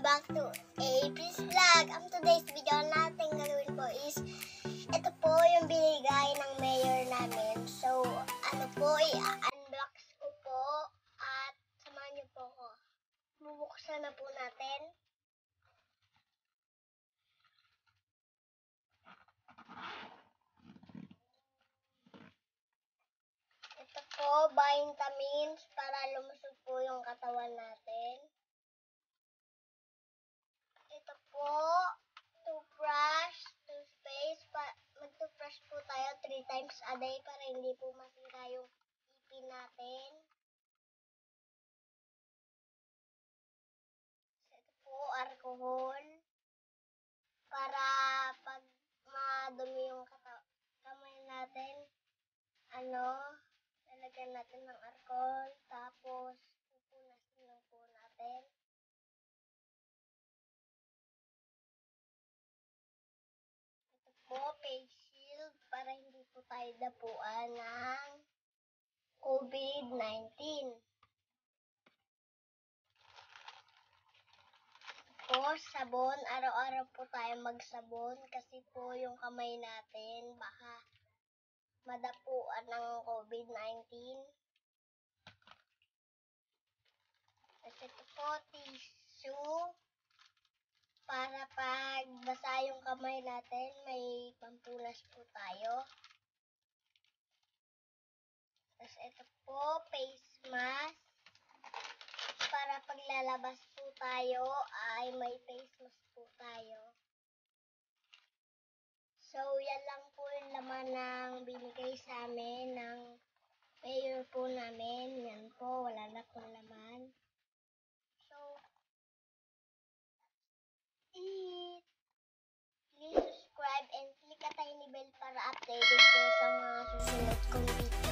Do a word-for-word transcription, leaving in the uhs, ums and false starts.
back to A P's Vlog. Ang today's video natin gagawin po is ito po yung binigay ng mayor namin. So, ano po, i-unbox ko po at samahan niyo po ko. Bubuksan na po natin. Ito po, vitamins para lumusog po yung katawan natin. Ito po, toothbrush, toothpaste. Pa Mag-toothbrush po tayo three times a day para hindi po masira yung ipin natin. Ito po, alcohol. Para pag madumi yung kamay natin, ano, lalagyan natin ng alcohol. Tapos, pupunasin lang po natin. Po, face shield para hindi po tayo dapuan ng COVID nineteen. Po, sabon. Araw-araw po tayo magsabon kasi po yung kamay natin baka madapuan ng COVID nineteen. Kasi ito po, tissue. Para pag basa yung kamay natin, may pampunas po tayo. Tapos ito po, face mask. Para paglalabas po tayo, ay may face mask po tayo. So, yan lang po yung laman ng binigay sa amin ng mayor po namin. Yan po, wala na pong laman. So, eat! Please subscribe and click the tiny bell para updated po sa mga susunod kong video.